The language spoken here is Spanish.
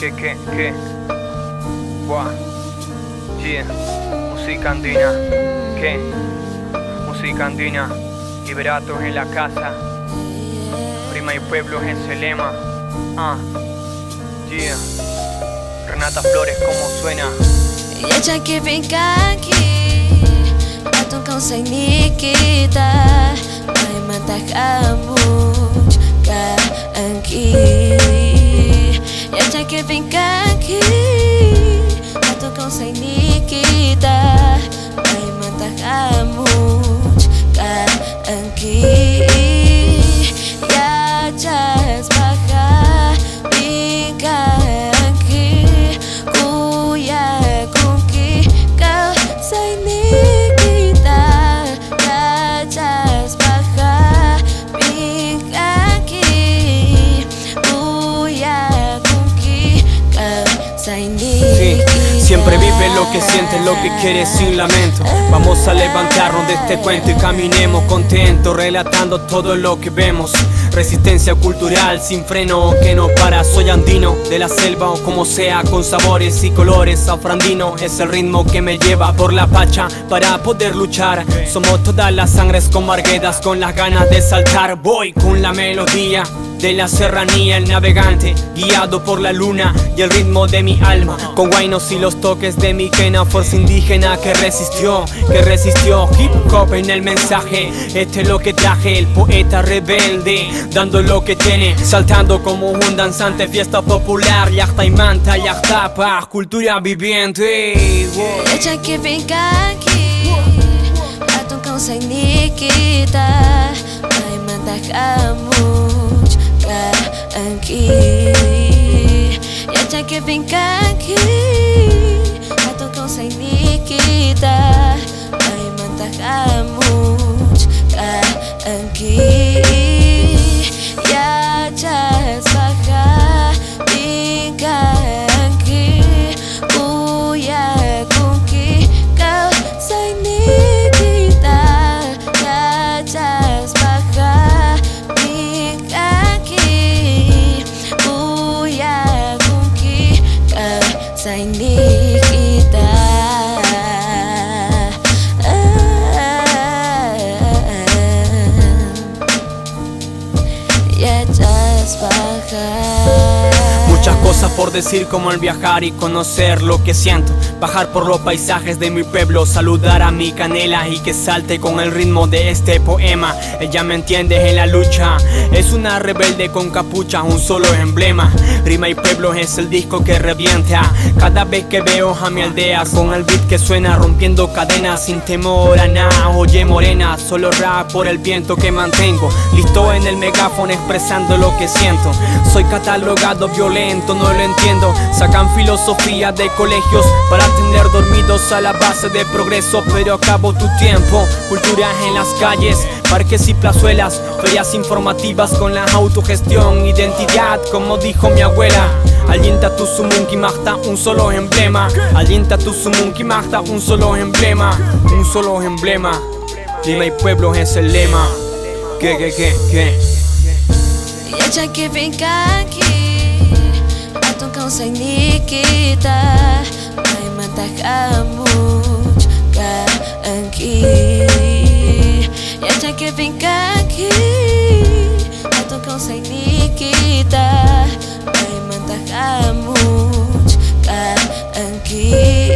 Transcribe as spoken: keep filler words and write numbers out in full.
que, que, que, buah, yeah, música andina, que, música andina, liberatos en la casa, rima y pueblos es el lema, ah, yeah, Renata Flores como suena. Yacha que venga aquí, atun kau say nikita, ay matakamuch ka angki. Yacha que venga aquí, atun kau say nikita, ay matakamuch ka angki. Yacha baja venga aquí, kuya kunki kau say nikita. Yacha baja venga aquí, kuya kunki kau say nikita. Siempre vive lo que siente, lo que quiere sin lamento. Vamos a levantarnos de este cuento y caminemos contentos, relatando todo lo que vemos. Resistencia cultural sin freno que no para. Soy andino de la selva o como sea, con sabores y colores. Afrandino es el ritmo que me lleva por la pacha para poder luchar. Somos todas las sangres con marguedas, con las ganas de saltar. Voy con la melodía de la serranía, el navegante guiado por la luna y el ritmo de mi alma, con guainos y los toques de mi quena, fuerza indígena que resistió, que resistió. Hip hop en el mensaje, este es lo que traje, el poeta rebelde, dando lo que tiene, saltando como un danzante, fiesta popular, yachta y manta, yachta pa, cultura viviente. Yacha que venga aquí, atun kau say nikita, ay matakamuch ka angki. Yacha que venga aquí, atun kau say nikita, ay matakamuch ka angki. Yacha baja venga aquí, kuya kunki kau say nikita. Yacha baja venga aquí, kuya kunki kau say nikita. Muchas cosas por decir, como el viajar y conocer lo que siento, bajar por los paisajes de mi pueblo, saludar a mi canela y que salte con el ritmo de este poema. Ella me entiende en la lucha, es una rebelde con capucha, un solo emblema. Rima y pueblo es el disco que revienta cada vez que veo a mi aldea, con el beat que suena rompiendo cadenas sin temor a nada. Oye morena, solo rap por el viento que mantengo, listo en el megáfono expresando lo que siento. Soy catalogado violento, no lo entiendo. Sacan filosofía de colegios para tener dormidos a la base de progreso, pero acabo tu tiempo. Cultura en las calles, parques y plazuelas, ferias informativas con la autogestión. Identidad, como dijo mi abuela. Alienta tu sumunki magta, un solo emblema. Alienta tu sumunki magta, un solo emblema. Un solo emblema. Rima y pueblo es el lema. Que, que, que, que. Yacha que venga aquí, atun kau say nikita, ay matakamuch ka angki. Yacha que venga aquí, atun kau say nikita, ay matakamuch ka angki.